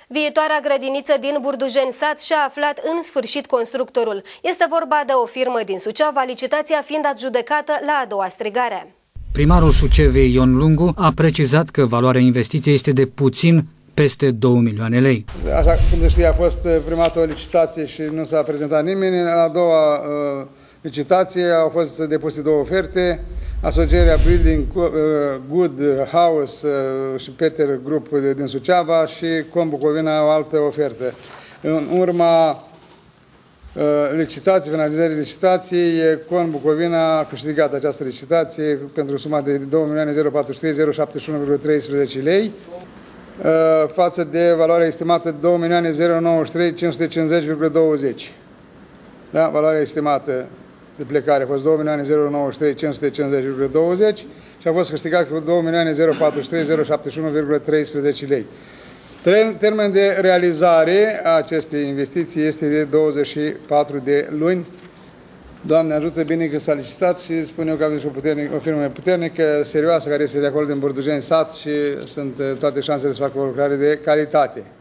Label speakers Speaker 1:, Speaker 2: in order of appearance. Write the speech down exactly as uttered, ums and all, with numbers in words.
Speaker 1: Viitoarea grădiniță din Burdujeni Sat și-a aflat în sfârșit constructorul. Este vorba de o firmă din Suceava, licitația fiind adjudecată la a doua strigare.
Speaker 2: Primarul Sucevei, Ion Lungu, a precizat că valoarea investiției este de puțin peste două milioane lei.
Speaker 3: Așa cum știi, a fost primată o licitație și nu s-a prezentat nimeni. La a doua uh, licitație au fost depuse două oferte. Asocierea Building Good House și Peter Group din Suceava și Com Bucovina o altă ofertă. În urma licitației, finalizării licitației, Com Bucovina a câștigat această licitație pentru suma de două milioane patruzeci și trei mii șaptezeci și unu virgulă treisprezece lei, față de valoarea estimată două milioane nouăzeci și trei mii cinci sute cincizeci virgulă douăzeci. Da? Valoarea estimată de plecare a fost două milioane nouăzeci și trei mii cinci sute cincizeci virgulă douăzeci și a fost câștigat cu două milioane patruzeci și trei mii șaptezeci și unu virgulă treisprezece lei. Termenul de realizare a acestei investiții este de douăzeci și patru de luni. Doamne ajută, bine că s-a licitat și spun eu că avem și o, puternic, o firmă puternică, serioasă, care este de acolo din Burdujeni Sat și sunt toate șansele să facă o lucrare de calitate.